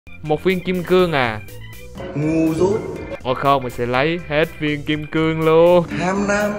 Một viên kim cương à? Ngu dốt. Ồ không, mình sẽ lấy hết viên kim cương luôn. Ham nam.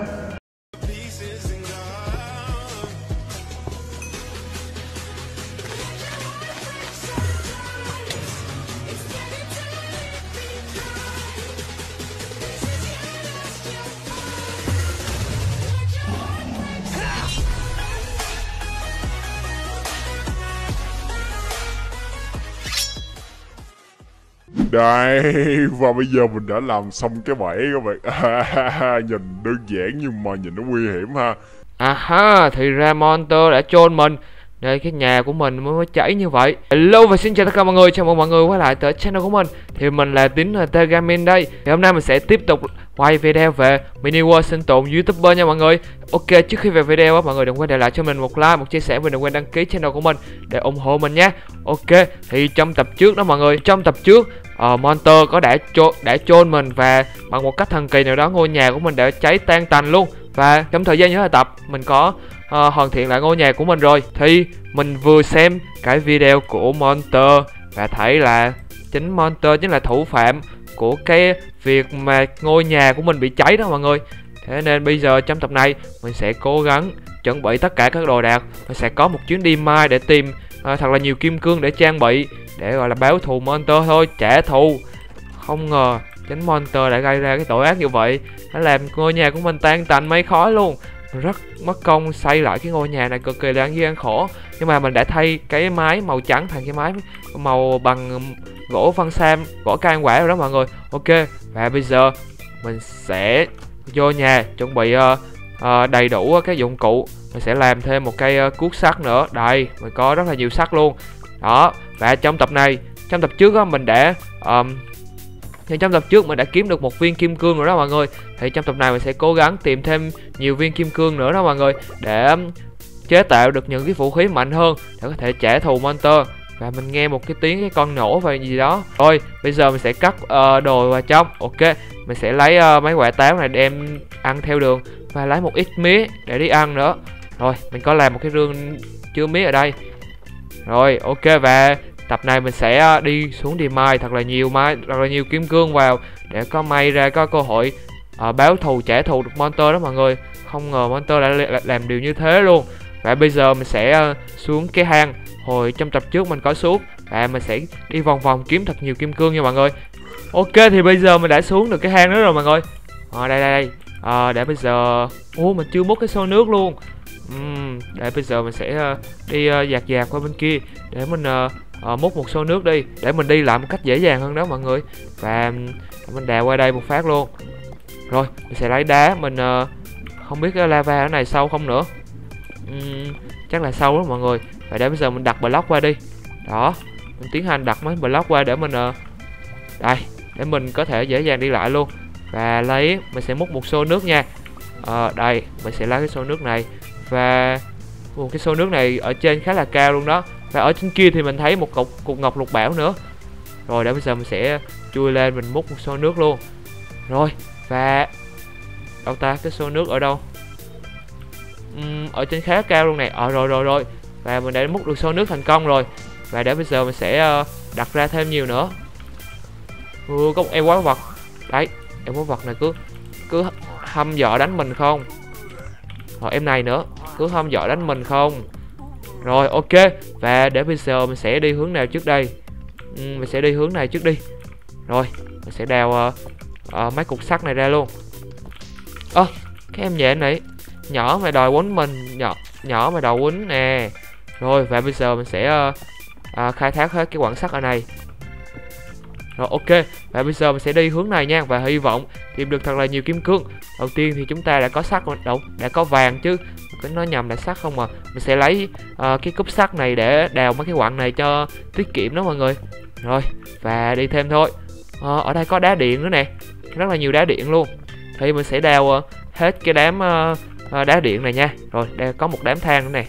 Đây, và bây giờ mình đã làm xong cái bẫy các bạn. Nhìn đơn giản nhưng mà nhìn nó nguy hiểm ha. À ha, thì ra Monster đã chôn mình. Đây, cái nhà của mình mới cháy như vậy. Hello và xin chào tất cả mọi người, chào mừng mọi người quay lại tới channel của mình. Thì mình là Tín Gaming đây. Thì hôm nay mình sẽ tiếp tục quay video về mini world sinh tồn YouTuber nha mọi người. Ok, trước khi về video á, mọi người đừng quên để lại cho mình một like, một chia sẻ và đừng quên đăng ký channel của mình để ủng hộ mình nhé. Ok, thì trong tập trước đó mọi người, trong tập trước Monster có đã chôn mình và bằng một cách thần kỳ nào đó ngôi nhà của mình đã cháy tan tành luôn. Và trong thời gian những tập mình có hoàn thiện lại ngôi nhà của mình rồi. Thì mình vừa xem cái video của Monster và thấy là chính Monster chính là thủ phạm của cái việc mà ngôi nhà của mình bị cháy đó mọi người. Thế nên bây giờ trong tập này mình sẽ cố gắng chuẩn bị tất cả các đồ đạc. Mình sẽ có một chuyến đi mai để tìm thật là nhiều kim cương để trang bị, để gọi là báo thù Monster thôi, trả thù. Không ngờ chính Monster đã gây ra cái tội ác như vậy, đã làm ngôi nhà của mình tan tành mây khói luôn. Mình rất mất công xây lại cái ngôi nhà này cực kỳ đáng gian khổ. Nhưng mà mình đã thay cái mái màu trắng thành cái mái màu bằng gỗ văn sam, gỗ can quả rồi đó mọi người. Ok, và bây giờ mình sẽ vô nhà chuẩn bị đầy đủ các dụng cụ. Mình sẽ làm thêm một cây cuốc sắt nữa. Đây, mình có rất là nhiều sắt luôn. Đó, và trong tập này, trong tập trước á, mình đã trong tập trước mình đã kiếm được một viên kim cương rồi đó mọi người. Thì trong tập này mình sẽ cố gắng tìm thêm nhiều viên kim cương nữa đó mọi người, để chế tạo được những cái vũ khí mạnh hơn để có thể trả thù Monster. Và mình nghe một cái tiếng cái con nổ và gì đó. Rồi bây giờ mình sẽ cắt đồ vào trong. Ok, mình sẽ lấy mấy quả táo này đem ăn theo đường, và lấy một ít mía để đi ăn nữa. Rồi mình có làm một cái rương chứa mía ở đây. Rồi ok, và tập này mình sẽ đi xuống đi mai thật là nhiều kim cương vào, để có may ra có cơ hội báo thù trả thù được Monster đó mọi người. Không ngờ Monster đã làm điều như thế luôn. Và bây giờ mình sẽ xuống cái hang hồi trong tập trước mình có xuống, và mình sẽ đi vòng vòng kiếm thật nhiều kim cương nha mọi người. Ok, thì bây giờ mình đã xuống được cái hang đó rồi mọi người. Đây để bây giờ mình chưa múc cái xô nước luôn. Để bây giờ mình sẽ đi dạt qua bên kia để mình múc một xô nước đi, để mình đi lại một cách dễ dàng hơn đó mọi người. Và mình đào qua đây một phát luôn. Rồi mình sẽ lấy đá. Mình không biết cái lava ở này sâu không nữa. Chắc là sâu đó mọi người. Và để bây giờ mình đặt block qua đi. Đó, mình tiến hành đặt mấy block qua để mình đây, để mình có thể dễ dàng đi lại luôn. Và mình sẽ múc một xô nước nha. Đây, mình sẽ lấy cái xô nước này. Và cái xô nước này ở trên khá là cao luôn đó. Và ở trên kia thì mình thấy một cục ngọc lục bảo nữa. Rồi để bây giờ mình sẽ chui lên, mình múc một xô nước luôn. Rồi, và đâu ta, cái xô nước ở đâu? Ở trên khá cao luôn này. Rồi. Và mình đã múc được xô nước thành công rồi. Và để bây giờ mình sẽ đặt ra thêm nhiều nữa. Có một em quái vật. Đấy, em quái vật này cứ hăm dọa đánh mình không. Rồi em này nữa, cứ hăm dọa đánh mình không. Rồi ok, và để bây giờ mình sẽ đi hướng nào trước đây? Mình sẽ đi hướng này trước đi. Rồi mình sẽ đào mấy cục sắt này ra luôn. Cái em nhện này nhỏ mà đòi quýnh mình, nhỏ mà đòi quýnh nè. Rồi và bây giờ mình sẽ khai thác hết cái quặng sắt ở này. Rồi ok, và bây giờ mình sẽ đi hướng này nha, và hy vọng tìm được thật là nhiều kim cương. Đầu tiên thì chúng ta đã có sắt đâu, đã có vàng chứ, nó nhầm là sắt không mà. Mình sẽ lấy cái cúp sắt này để đào mấy cái quặng này cho tiết kiệm đó mọi người. Rồi và đi thêm thôi. Ở đây có đá điện nữa nè, rất là nhiều đá điện luôn. Thì mình sẽ đào hết cái đám đá điện này nha. Rồi đây có một đám than nữa nè.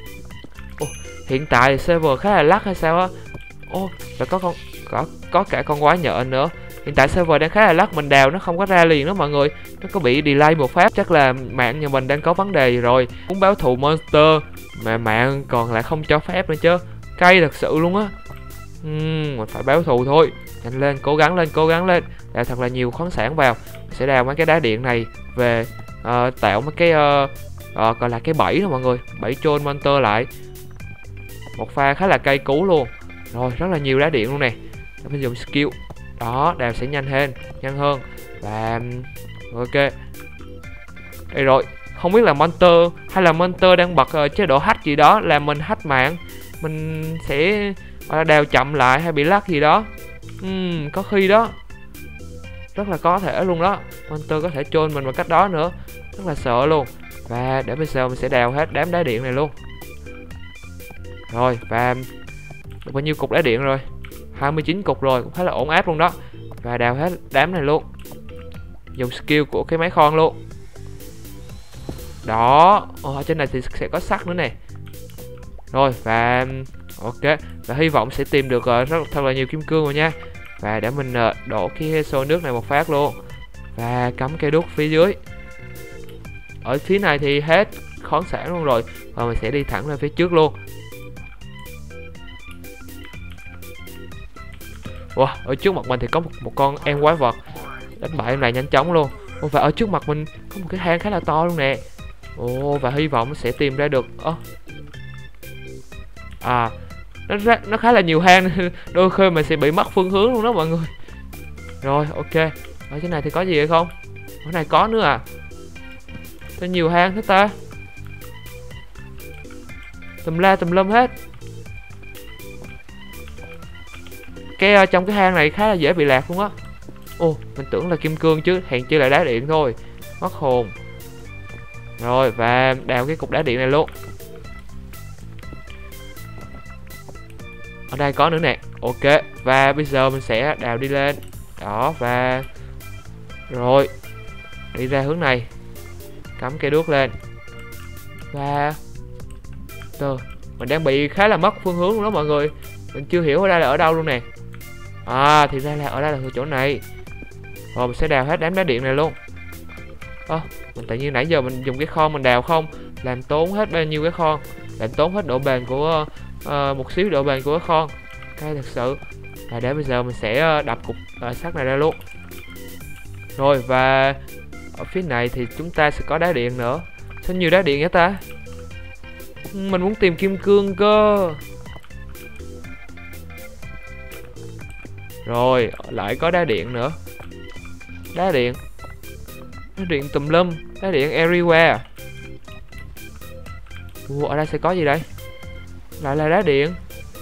Hiện tại server khá là lắc hay sao á. Và có cả con quái nhện nữa. Hiện tại server đang khá là lắc, mình đào nó không có ra liền đó mọi người. Nó có bị delay một phát, chắc là mạng nhà mình đang có vấn đề rồi. Muốn báo thù Monster mà mạng còn lại không cho phép nữa chứ. Cay thật sự luôn á. Mình phải báo thù thôi. Nhanh lên, cố gắng lên, cố gắng lên. Đào thật là nhiều khoáng sản vào. Mình sẽ đào mấy cái đá điện này về tạo mấy cái gọi là cái bẫy đó mọi người, bẫy chôn monster lại. Một pha khá là cay cú luôn. Rồi, rất là nhiều đá điện luôn nè. Để mình dùng skill. Đó, đào sẽ nhanh hơn. Và ok. Đây rồi, không biết là monster hay là monster đang bật chế độ hack gì đó làm mình hack mạng. Mình sẽ đào chậm lại hay bị lag gì đó. Có khi đó. Rất là có thể luôn đó. Monster có thể chôn mình bằng cách đó nữa. Rất là sợ luôn. Và để bây giờ mình sẽ đào hết đám đá điện này luôn. Rồi, và được bao nhiêu cục đá điện rồi? 29 cục rồi, cũng khá là ổn áp luôn đó. Và đào hết đám này luôn. Dùng skill của cái máy khoan luôn. Đó, ở trên này thì sẽ có sắt nữa nè. Rồi, và ok. Và hy vọng sẽ tìm được thật là nhiều kim cương rồi nha. Và để mình đổ cái xô nước này một phát luôn. Và cắm cây đuốc phía dưới. Ở phía này thì hết khoáng sản luôn rồi. Và mình sẽ đi thẳng lên phía trước luôn. Wow, ở trước mặt mình thì có một con em quái vật. Đánh bại em này nhanh chóng luôn. Và ở trước mặt mình có một cái hang khá là to luôn nè. Và hy vọng sẽ tìm ra được. Nó khá là nhiều hang. Đôi khi mình sẽ bị mất phương hướng luôn đó mọi người. Rồi, ok. Ở trên này thì có gì hay không? Ở này có nữa à? Có nhiều hang thế ta. Tùm la tùm lum hết. Cái trong cái hang này khá là dễ bị lạc luôn á. Mình tưởng là kim cương chứ, hèn chi là đá điện thôi. Mất hồn. Rồi, và đào cái cục đá điện này luôn. Ở đây có nữa nè. Ok, và bây giờ mình sẽ đào đi lên. Đó, và rồi đi ra hướng này. Cắm cây đuốc lên. Và mình đang bị khá là mất phương hướng luôn đó mọi người. Mình chưa hiểu ở đây là ở đâu luôn nè. Thì ra là ở đây là chỗ này. Rồi mình sẽ đào hết đám đá điện này luôn. Mình tự nhiên nãy giờ mình dùng cái khoan mình đào không, làm tốn hết bao nhiêu cái khoan, làm tốn hết độ bền của một xíu độ bền của cái khoan. Cái thật sự. Và để bây giờ mình sẽ đập cục sắt này ra luôn. Rồi, và ở phía này thì chúng ta sẽ có đá điện nữa. Sao nhiều đá điện vậy ta? Mình muốn tìm kim cương cơ. Rồi, lại có đá điện nữa. Đá điện tùm lum. Đá điện everywhere. Ở đây sẽ có gì đây? Lại là đá điện.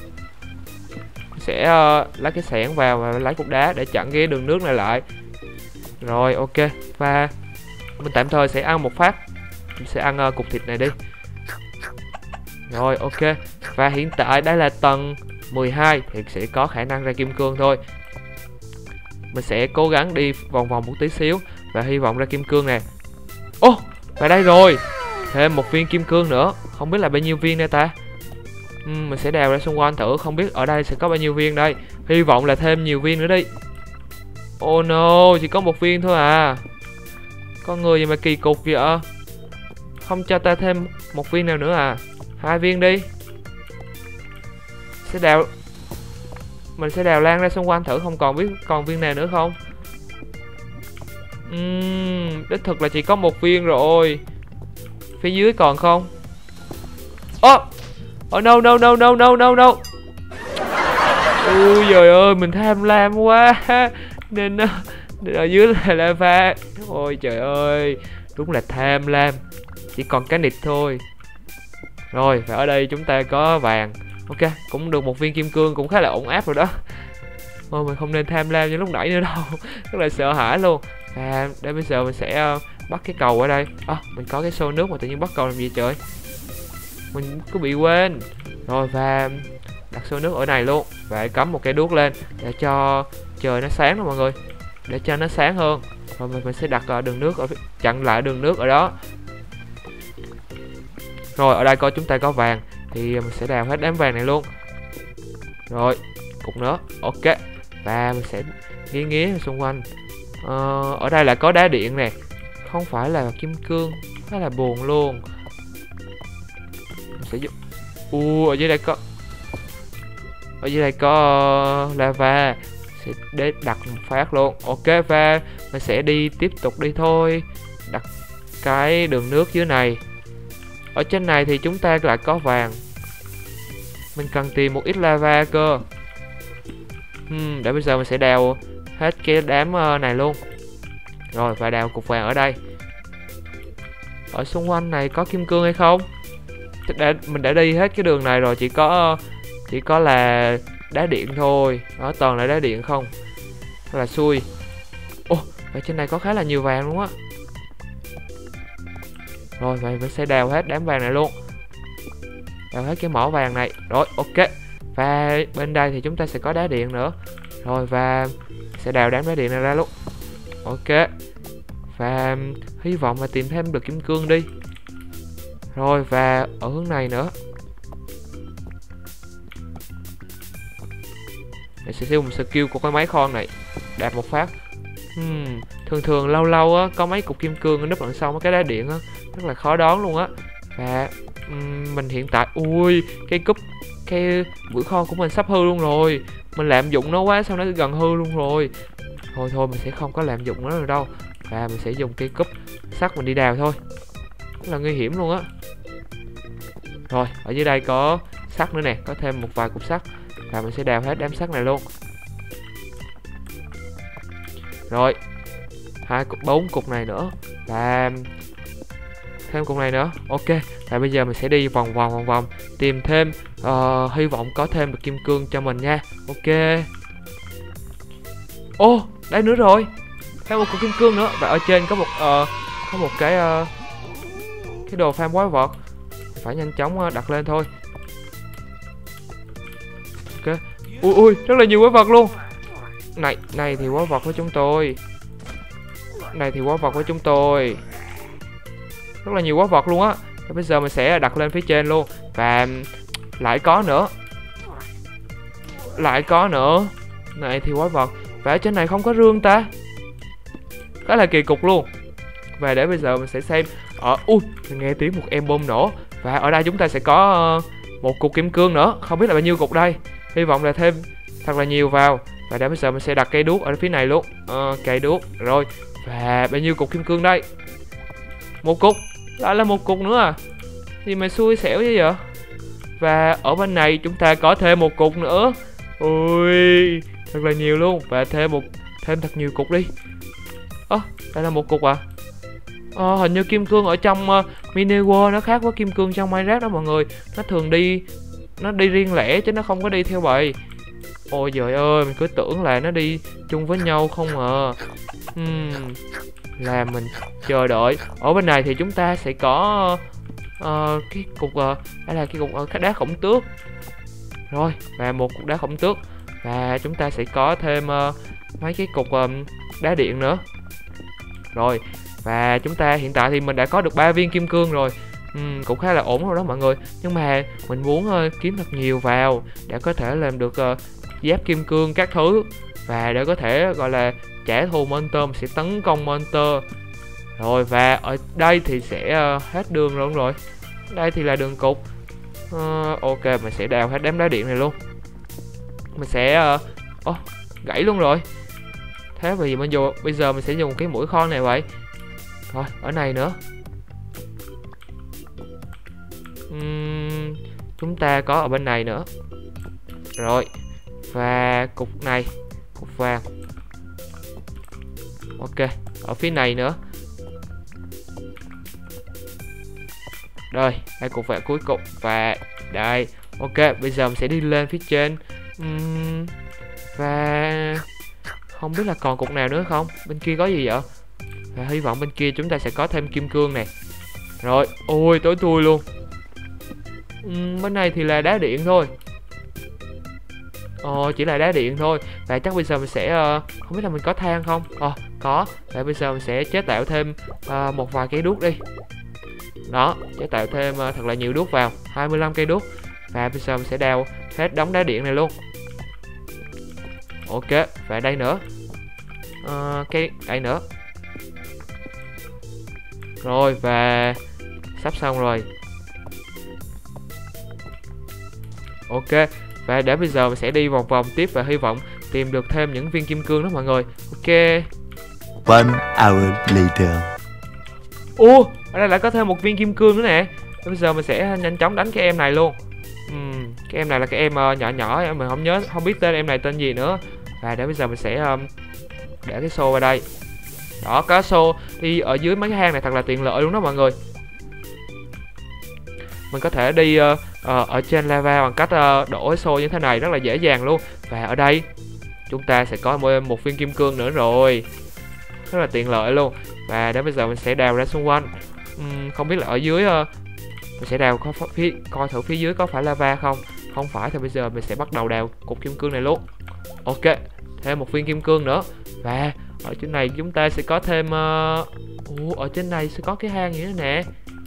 Sẽ lấy cái xẻng vào và lấy cục đá để chặn cái đường nước này lại. Rồi, ok. Và mình tạm thời sẽ ăn một phát. Mình sẽ ăn cục thịt này đi. Rồi, ok. Và hiện tại đây là tầng 12 thì sẽ có khả năng ra kim cương thôi. Mình sẽ cố gắng đi vòng vòng một tí xíu và hy vọng ra kim cương nè. Và đây rồi. Thêm một viên kim cương nữa. Không biết là bao nhiêu viên đây ta. Mình sẽ đào ra xung quanh thử. Không biết ở đây sẽ có bao nhiêu viên đây. Hy vọng là thêm nhiều viên nữa đi. Oh no, chỉ có một viên thôi à. Con người gì mà kỳ cục vậy. Không cho ta thêm một viên nào nữa à. 2 viên đi. Mình sẽ đào lan ra xung quanh thử. Không còn biết còn viên nào nữa không. Đích thực là chỉ có một viên rồi. Phía dưới còn không? No. Ui giời ơi, mình tham lam quá. Nên ở dưới là lava. Ôi trời ơi, đúng là tham lam. Chỉ còn cái nịt thôi. Rồi, và ở đây chúng ta có vàng. Ok, cũng được một viên kim cương, cũng khá là ổn áp rồi đó. Mình không nên tham lam như lúc nãy nữa đâu. Rất là sợ hãi luôn. Và để bây giờ mình sẽ bắt cái cầu ở đây. Mình có cái xô nước mà tự nhiên bắt cầu làm gì trời. Mình cứ bị quên. Rồi, và đặt xô nước ở này luôn. Và cắm một cái đuốc lên để cho trời nó sáng đó mọi người. Để cho nó sáng hơn. Rồi mình sẽ đặt đường nước chặn lại đường nước ở đó. Rồi, ở đây coi chúng ta có vàng thì mình sẽ đào hết đám vàng này luôn. Rồi, cục nữa. Ok. Và mình sẽ nghía xung quanh. Ở đây là có đá điện nè. Không phải là kim cương. Khá là buồn luôn. Mình sẽ ở dưới đây có. Ở dưới đây có lava, sẽ để đặt một phát luôn. Ok, và mình sẽ đi tiếp tục đi thôi. Đặt cái đường nước dưới này. Ở trên này thì chúng ta lại có vàng. Mình cần tìm một ít lava cơ. Để bây giờ mình sẽ đào hết cái đám này luôn. Rồi, và đào cục vàng ở đây. Ở xung quanh này có kim cương hay không? Mình đã đi hết cái đường này rồi, chỉ có là đá điện thôi. Đó, toàn là đá điện không. Thật là xui. Ô, ở trên này có khá là nhiều vàng luôn á. Rồi, vậy mình sẽ đào hết đám vàng này luôn. Đào hết cái mỏ vàng này. Rồi, ok. Và bên đây thì chúng ta sẽ có đá điện nữa. Rồi, và sẽ đào đám đá điện này ra luôn. Ok. Và hy vọng là tìm thêm được kim cương đi. Rồi, và ở hướng này nữa. Mình sẽ sử dụng skill của cái máy khoan này. Đạp một phát. Thường lâu lâu á, có mấy cục kim cương ở núp đằng sau mấy cái đá điện á, rất là khó đón luôn á. Và mình hiện tại, ui, cái bữa kho của mình sắp hư luôn rồi. Mình lạm dụng nó quá, sao nó gần hư luôn rồi. Thôi mình sẽ không có lạm dụng nó nữa đâu. Và mình sẽ dùng cái cúp sắt mình đi đào thôi. Rất là nguy hiểm luôn á. Rồi, ở dưới đây có sắt nữa nè, có thêm một vài cục sắt. Và mình sẽ đào hết đám sắt này luôn. Rồi, 4 cục này nữa. Và thêm cục này nữa. Ok, và bây giờ mình sẽ đi vòng vòng tìm thêm, hy vọng có thêm được kim cương cho mình nha. Ok. Ô, đây nữa rồi. Thêm một cục kim cương nữa. Và ở trên có một cái đồ farm quái vật. Phải nhanh chóng đặt lên thôi. Ok. Ui, rất là nhiều quái vật luôn. Này thì quái vật của chúng tôi. Rất là nhiều quái vật luôn á. Bây giờ mình sẽ đặt lên phía trên luôn. Và lại có nữa. Này thì quái vật. Và ở trên này không có rương ta. Khá là kỳ cục luôn. Và để bây giờ mình sẽ xem. Mình nghe tiếng một em bom nổ. Và ở đây chúng ta sẽ có một cục kim cương nữa. Không biết là bao nhiêu cục đây. Hy vọng là thêm thật là nhiều vào. Và để bây giờ mình sẽ đặt cây đuốc ở phía này luôn. Cây đuốc. Rồi. Và bao nhiêu cục kim cương đây? Một cục. Lại là một cục nữa à? Gì mà xui xẻo vậy vậy? Và ở bên này chúng ta có thêm một cục nữa. Ui, thật là nhiều luôn. Và thêm thật nhiều cục đi. Đây là một cục à? Hình như kim cương ở trong mini world nó khác với kim cương trong Minecraft đó mọi người. Nó thường đi riêng lẻ chứ nó không có đi theo bầy. Ôi trời ơi, mình cứ tưởng là nó đi chung với nhau không à. Là mình chờ đợi. Ở bên này thì chúng ta sẽ có cái cục đây là cái cục đá khổng tước. Rồi, và một cục đá khổng tước. Và chúng ta sẽ có thêm mấy cái cục đá điện nữa. Rồi, và chúng ta hiện tại thì mình đã có được 3 viên kim cương rồi. Cũng khá là ổn rồi đó mọi người. Nhưng mà mình muốn kiếm thật nhiều vào để có thể làm được giáp kim cương các thứ. Và để có thể gọi là trả thù monster, mình sẽ tấn công monster. Rồi, và ở đây thì sẽ hết đường rồi. Đây thì là đường cục. Ok, mình sẽ đào hết đám đá điện này luôn. Mình sẽ gãy luôn rồi. Thế vì bây giờ mình sẽ dùng cái mũi khoan này vậy. Rồi, ở này nữa. Chúng ta có ở bên này nữa. Rồi. Và cục này, cục vàng. Ok, ở phía này nữa. Rồi, đây cục vàng cuối cùng. Và đây. Ok, bây giờ mình sẽ đi lên phía trên. Và không biết là còn cục nào nữa không? Bên kia có gì vậy? Và hy vọng bên kia chúng ta sẽ có thêm kim cương này. Rồi, ôi tối thui luôn. Bên này thì là đá điện thôi. Chỉ là đá điện thôi. Và chắc bây giờ mình sẽ không biết là mình có than không? Có. Và bây giờ mình sẽ chế tạo thêm một vài cây đuốc đi. Đó, chế tạo thêm thật là nhiều đuốc vào, 25 cây đuốc. Và bây giờ mình sẽ đào hết đống đá điện này luôn. Ok, và đây nữa. Đây nữa. Rồi, và sắp xong rồi. Ok, Và để bây giờ mình sẽ đi vòng vòng tiếp và hy vọng tìm được thêm những viên kim cương đó mọi người. Ok. 1 hour later. Ủa, ở đây lại có thêm một viên kim cương nữa nè. Bây giờ mình sẽ nhanh chóng đánh cái em này luôn. Cái em này là cái em nhỏ nhỏ, mình không biết tên em này tên gì nữa. Và để bây giờ mình sẽ để cái xô vào đây. Đó, có xô đi ở dưới mấy cái hang này thật là tiện lợi luôn đó mọi người. Mình có thể đi ở trên lava bằng cách đổ cái xô như thế này rất là dễ dàng luôn. Và ở đây chúng ta sẽ có một viên kim cương nữa rồi, rất là tiện lợi luôn. Và để bây giờ mình sẽ đào ra xung quanh. Không biết là ở dưới mình sẽ đào coi thử phía dưới có phải lava không. Không phải thì bây giờ mình sẽ bắt đầu đào cục kim cương này luôn. Ok, thêm một viên kim cương nữa. Và ở trên này chúng ta sẽ có thêm ở trên này sẽ có cái hang như thế nè.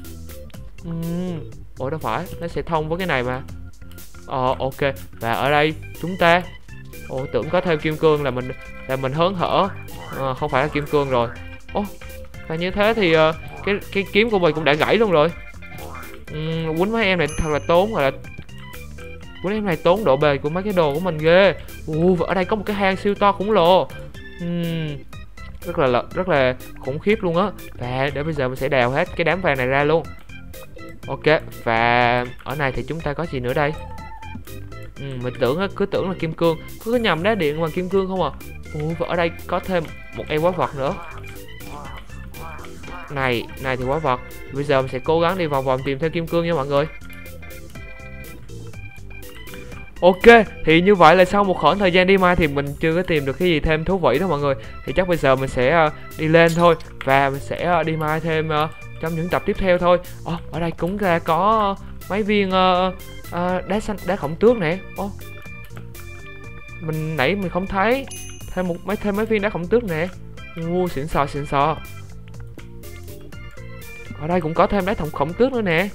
Ủa đâu phải, nó sẽ thông với cái này mà. Ok, và ở đây chúng ta tưởng có thêm kim cương là mình hớn hở. Không phải là kim cương rồi. Và như thế thì cái kiếm của mình cũng đã gãy luôn rồi. Quýnh mấy em này thật là tốn, gọi là quýnh em này tốn độ bền của mấy cái đồ của mình ghê. Và ở đây có một cái hang siêu to khủng lồ. Rất là khủng khiếp luôn á. Và để bây giờ mình sẽ đào hết cái đám vàng này ra luôn. Ok, và ở này thì chúng ta có gì nữa đây? Mình cứ tưởng là kim cương, cứ nhầm đá điện bằng kim cương không à. Và ở đây có thêm một em quái vật nữa. Này thì quái vật. Bây giờ mình sẽ cố gắng đi vòng vòng tìm thêm kim cương nha mọi người. Ok, thì như vậy là sau một khoảng thời gian đi mine thì mình chưa có tìm được cái gì thêm thú vị đó mọi người. Thì chắc bây giờ mình sẽ đi lên thôi. Và mình sẽ đi mine thêm trong những tập tiếp theo thôi. Ở đây cũng ra có mấy viên đá khổng tước nè. Nãy mình không thấy. Thêm mấy viên đá khổng tước nè. Xịn sò. Ở đây cũng có thêm đá khổng tước nữa nè.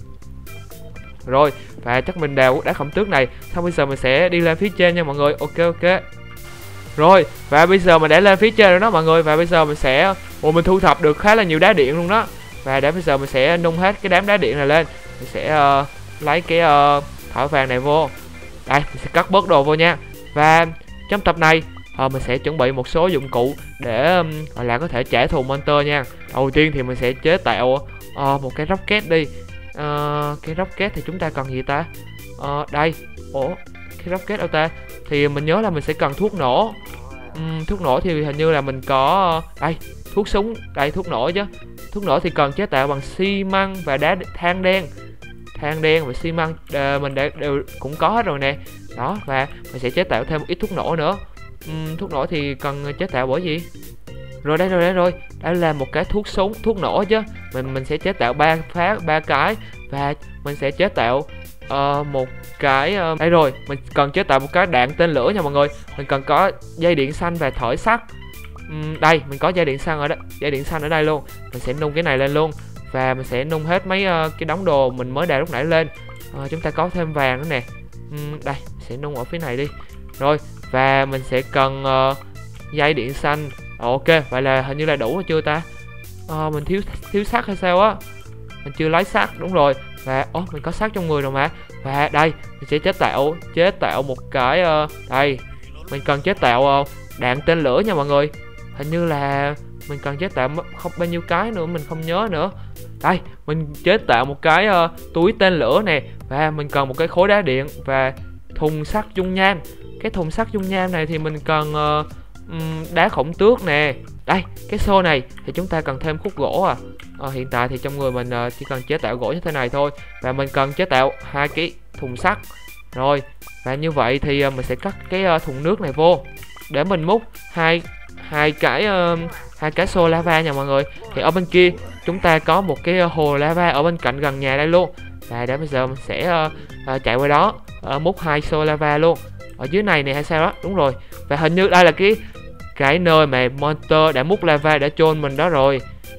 Rồi, và chắc mình đào đá khổng tước này. Xong bây giờ mình sẽ đi lên phía trên nha mọi người. Ok. Rồi, và bây giờ mình đã lên phía trên rồi đó mọi người. Và bây giờ mình sẽ mình thu thập được khá là nhiều đá điện luôn đó. Và để bây giờ mình sẽ nung hết cái đám đá điện này lên. Mình sẽ lấy cái thỏi vàng này vô. Đây, mình sẽ cắt bớt đồ vô nha. Và trong tập này mình sẽ chuẩn bị một số dụng cụ để gọi là có thể trả thù monster nha. Đầu tiên thì mình sẽ chế tạo một cái rocket đi. Cái rocket thì chúng ta cần gì ta? Đây. Cái rocket đâu ta? Thì mình nhớ là mình sẽ cần thuốc nổ. Thuốc nổ thì hình như là mình có đây, thuốc súng, đây thuốc nổ chứ. Thuốc nổ thì cần chế tạo bằng xi măng và đá than đen. Than đen và xi măng mình đều cũng có hết rồi nè. Đó, và mình sẽ chế tạo thêm một ít thuốc nổ nữa. Thuốc nổ thì cần chế tạo bởi gì? Rồi đây rồi. Đây là một cái thuốc nổ chứ. Mình sẽ chế tạo 3 cái. Và mình sẽ chế tạo một cái đây rồi, mình cần chế tạo một cái đạn tên lửa nha mọi người. Mình cần có dây điện xanh và thỏi sắt. Đây, mình có dây điện xanh ở đây luôn. Mình sẽ nung cái này lên luôn. Và mình sẽ nung hết mấy cái đống đồ mình mới đào lúc nãy lên. Chúng ta có thêm vàng nữa nè. Đây, sẽ nung ở phía này đi. Rồi, và mình sẽ cần dây điện xanh. Ok, vậy là hình như là đủ rồi chưa ta? Mình thiếu sắt hay sao á? Mình chưa lấy sắt, đúng rồi. Và mình có sắt trong người rồi mà. Và đây, mình sẽ chế tạo một cái đây, mình cần chế tạo đạn tên lửa nha mọi người. Hình như là mình cần chế tạo không bao nhiêu cái nữa, mình không nhớ nữa. Đây, mình chế tạo một cái túi tên lửa nè. Và mình cần một cái khối đá điện và thùng sắt dung nham. Cái thùng sắt dung nham này thì mình cần đá khổng tước nè. Đây, cái xô này thì chúng ta cần thêm khúc gỗ à. Hiện tại thì trong người mình chỉ cần chế tạo gỗ như thế này thôi. Và mình cần chế tạo 2 cái thùng sắt. Rồi, và như vậy thì mình sẽ cắt cái thùng nước này vô để mình múc hai cái xô lava nha mọi người. Thì ở bên kia chúng ta có một cái hồ lava ở bên cạnh gần nhà đây luôn. Và để bây giờ mình sẽ chạy qua đó múc 2 xô lava luôn. Ở dưới này hay sao đó, đúng rồi. Và hình như đây là cái nơi mà monster đã múc lava để chôn mình đó rồi.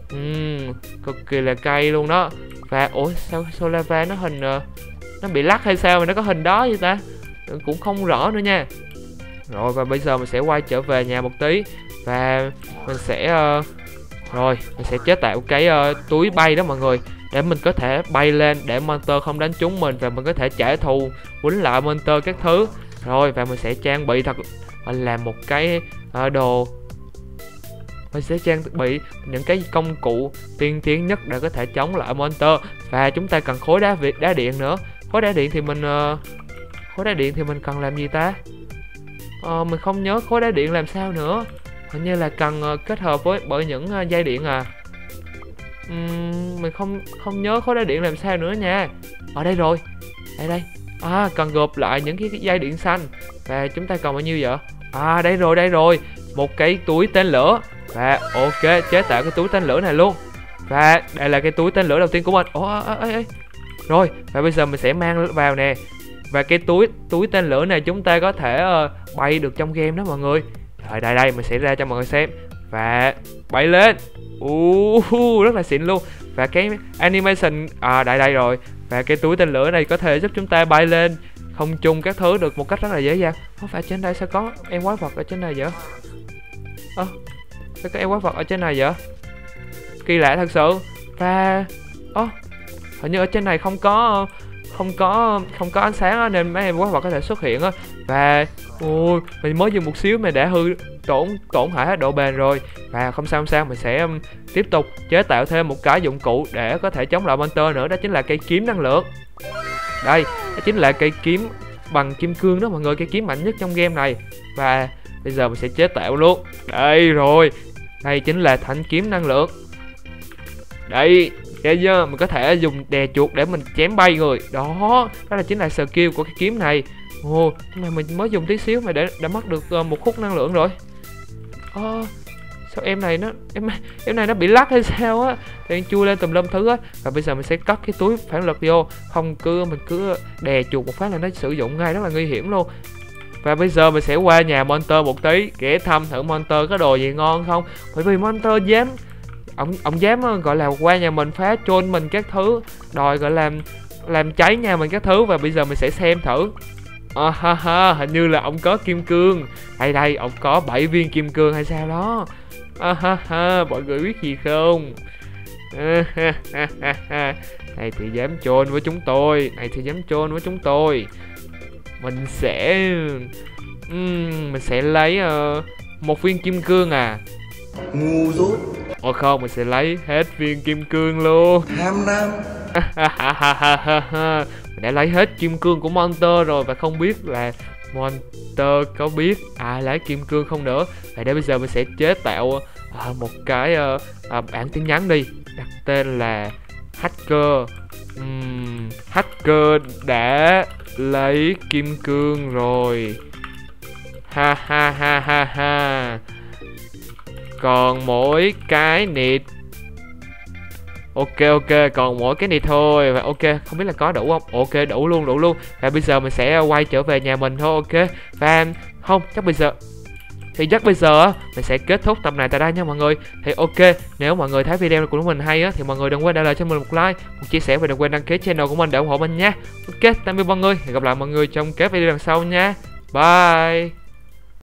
Cực kỳ là cay luôn đó. Và sao xô lava nó hình nó bị lắc hay sao mà nó có hình đó vậy ta? Cũng không rõ nữa nha. Rồi, và bây giờ mình sẽ quay trở về nhà một tí. Và mình sẽ mình sẽ chế tạo cái túi bay đó mọi người. để mình có thể bay lên để monster không đánh trúng mình, và mình có thể trả thù quýnh lại monster các thứ. Rồi và mình sẽ trang bị thật là một cái đồ, mình sẽ trang bị những cái công cụ tiên tiến nhất để có thể chống lại monster. Và chúng ta cần khối đá điện nữa. Khối đá điện thì mình cần làm gì ta? Mình không nhớ khối đá điện làm sao nữa. Hình như là cần kết hợp bởi những dây điện à. Mình không nhớ khối đá điện làm sao nữa nha. Ở đây rồi. Đây. Cần gộp lại những cái dây điện xanh. Và chúng ta cần bao nhiêu vậy? Đây rồi. Một cái túi tên lửa. Và ok, chế tạo cái túi tên lửa này luôn. Và đây là cái túi tên lửa đầu tiên của mình. Rồi, và bây giờ mình sẽ mang vào nè. Và cái túi tên lửa này chúng ta có thể bay được trong game đó mọi người. Rồi đây mình sẽ ra cho mọi người xem. Và bay lên. Rất là xịn luôn. Và cái animation đây rồi. Và cái túi tên lửa này có thể giúp chúng ta bay lên không trung các thứ được một cách rất là dễ dàng. Không phải trên đây sao có em quái vật ở trên này vậy? Sao có em quái vật ở trên này vậy? Kỳ lạ thật sự. Và hình như ở trên này không có ánh sáng á, nên mấy em quái vật có thể xuất hiện á. Và mình mới dùng một xíu mà đã hư tổn hại hết độ bền rồi. Và không sao, mình sẽ tiếp tục chế tạo thêm một cái dụng cụ để có thể chống lại monster nữa, đó chính là cây kiếm năng lượng. Đây, đó chính là cây kiếm bằng kim cương đó mọi người, cây kiếm mạnh nhất trong game này. Và bây giờ mình sẽ chế tạo luôn. Đây rồi, đây chính là thanh kiếm năng lượng. Đây, thấy chưa? Mình có thể dùng đè chuột để mình chém bay người. Đó là chính là skill của cái kiếm này. Nhưng mà mình mới dùng tí xíu mà đã mất được một khúc năng lượng rồi. Sao em này nó bị lắc hay sao á? Thì chui lên tùm lum thứ á. Và bây giờ mình sẽ cất cái túi phản lực vô. Mình cứ đè chuột một phát là nó sử dụng ngay, rất là nguy hiểm luôn. Và bây giờ mình sẽ qua nhà monster một tí, ghé thăm thử monster có đồ gì ngon không. Bởi vì monster dám ông dám gọi là qua nhà mình phá chôn mình các thứ, đòi gọi là làm cháy nhà mình các thứ. Và bây giờ mình sẽ xem thử. Hình như là ông có kim cương. Đây, ông có 7 viên kim cương hay sao đó. Mọi người biết gì không? Này thì dám chôn với chúng tôi. Mình sẽ lấy một viên kim cương à. Ngu dốt. Không, mình sẽ lấy hết viên kim cương luôn. Ham nam. Mình đã lấy hết kim cương của monster rồi. Và không biết là monster có biết ai lấy kim cương không nữa. Vậy để bây giờ mình sẽ chế tạo một cái bảng tin nhắn đi. Đặt tên là hacker. Hacker đã lấy kim cương rồi. Ha. Còn mỗi cái nịt. Ok, còn mỗi cái này thôi. Và ok, không biết là có đủ không? Ok, đủ luôn. Và bây giờ mình sẽ quay trở về nhà mình thôi. Ok. Và không, chắc bây giờ mình sẽ kết thúc tập này tại đây nha mọi người. Thì ok, nếu mọi người thấy video của mình hay á, thì mọi người đừng quên để lại cho mình một like, một chia sẻ, và đừng quên đăng ký channel của mình để ủng hộ mình nha. Ok, tạm biệt mọi người, hẹn gặp lại mọi người trong các video lần sau nha. Bye.